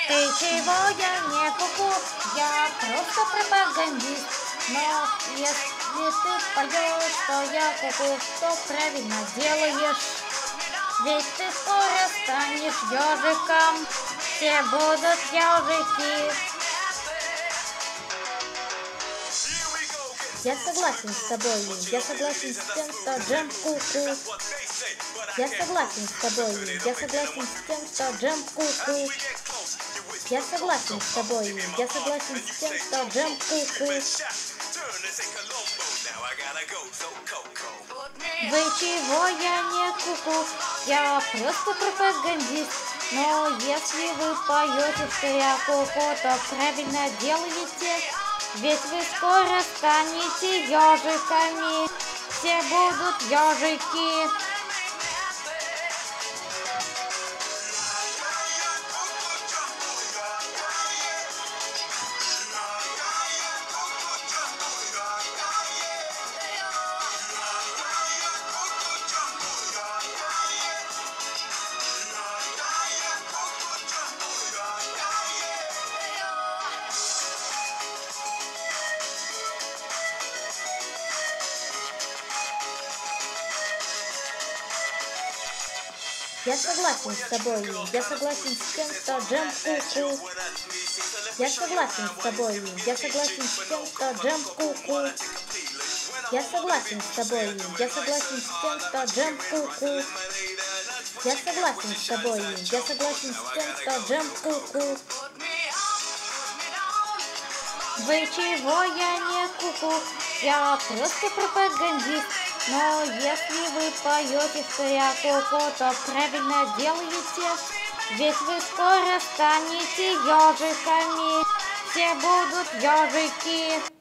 Ты чего, я не куку, я просто пропагандист. Но если ты поешь, что я куку, то правильно делаешь. Ведь ты скоро станешь ежиком, все будут ежики. Я согласен с тобой, я согласен с тем, что Джем ку-ку. Я согласен с тобой, я согласен с тем, что Джем ку-ку. Я согласен с тобой, я согласен с тем, что Джем ку-ку. Вы чего, я не куку, я просто пропагандист. Но если вы поете, что я куку, то правильно делаете. Ведь вы скоро станете ежиками, все будут ежики. Я согласен с тобой, я согласен с тем, что Джем ку-ку. Я согласен с тобой, я согласен с тем, что Джем ку-ку. Я согласен с тобой, я согласен с тем, что Джем ку-ку. Я согласен с тобой, я согласен с тем, что Джем ку-ку. Вы чего, я не куку, я просто пропагандист. Но если вы поете, что я куку, то правильно делаете. Ведь вы скоро станете ежиками, все будут ежики.